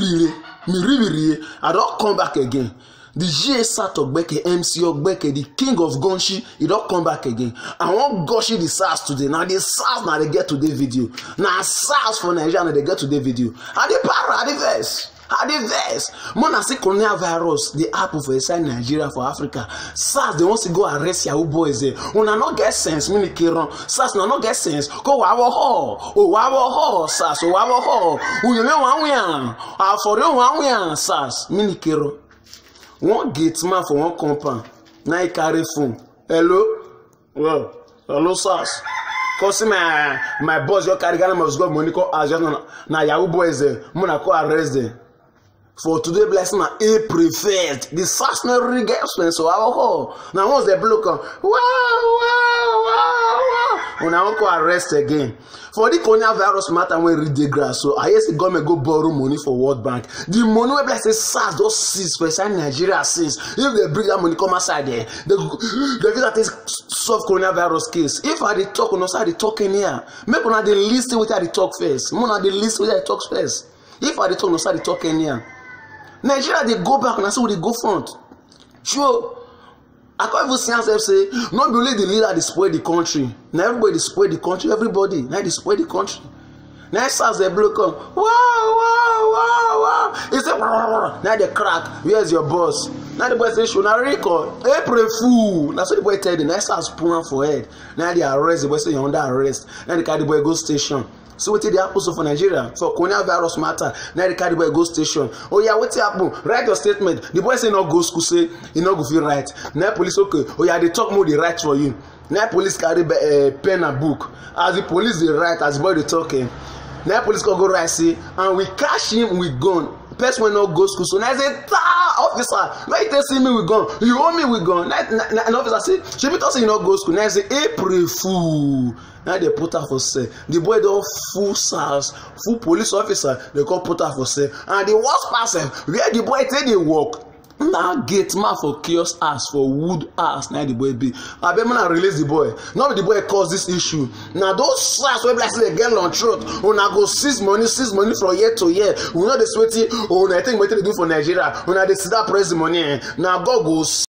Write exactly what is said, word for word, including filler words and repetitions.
ribire, me ribire, I don't come back again. The G S A Togbeke, M C Ogbeke, the king of Gonshi, he don't come back again. I want Goshi the SARS today. Now the SARS now they get to the video. Now SARS for Nigeria now they get to the video. And the para, the verse. And the verse. Mona see coronavirus, the apple for inside Nigeria for Africa. SARS they want to go arrest Yahoo boys there. Una not get sense, mini kiron. SARS na not get sense. Go wawo ho. Oh wawo ho SARS. Oh wawo ho. Uye me wanwian. Ah for you wanwian SARS. Mini kiron. One gate man for one compound. Now he carry phone. Hello? Well, hello, SARS. Cause my my boss, your carry Ghana must go money call as just now Yahoo boys there. Mona go arrest them. For today blessing na April first. The SARS no really get expensive. So I go. Now once they block on. Wow, wow, wow, wow. When I want to arrest again. For the coronavirus matter when read the grass. So I guess the government go borrow money for World Bank. The money where bless say SARS those seize for inside Nigeria seize. If they bring that money come outside there, they they feel that is solve coronavirus case. If I dey talk on outside they talk in here, make una dey listen with I dey talk first. Mona dey listen with I talk first. If I dey talk on outside they talk in here. Nigeria they go back and I say we they go front. Sure. I can't even see myself say, not only the leader they spoil the country. Now everybody they spoil the country, everybody. Now they spoil the country. Now SARS they block on. Wow, wow, wow, wow. He say, wow. Now they crack. Where's your boss? Now the boy say, should not record. April fool. That's what the boy tell the now SARS pull on for head. Now they arrest the boy say you're under arrest. Now they carry the boy go station. So what did the happen for Nigeria? For coronavirus matter. Now the carry boy go station. Oh yeah, what happen? Write your statement. The boy say no go school, say he no go feel right. Now police okay. Oh yeah, they talk more they write for you. Now police carry a uh, pen and book. As the police they write, as the boy they talking. Now police can go right say, and we catch him with gun. Person will not go school. So now I say, ah, officer, why you see me with gun? You owe me with gun. Now, now, an officer say, she be talking you not go school. Now I say, April fool. Now they put her for sale. The boy don't full SARS, full police officer, they call put her for sale. And the worst person, where the boy take the walk. Now gate man for chaos ass, for wood ass. Now the boy be. I bet man release the boy. Now the boy cause this issue. Now those SARS wey like say they get on throat. Una go seize money, seize money from year to year. We know the sweaty. Oh, I think what they do for Nigeria. Una they see that press the money. Now God goes.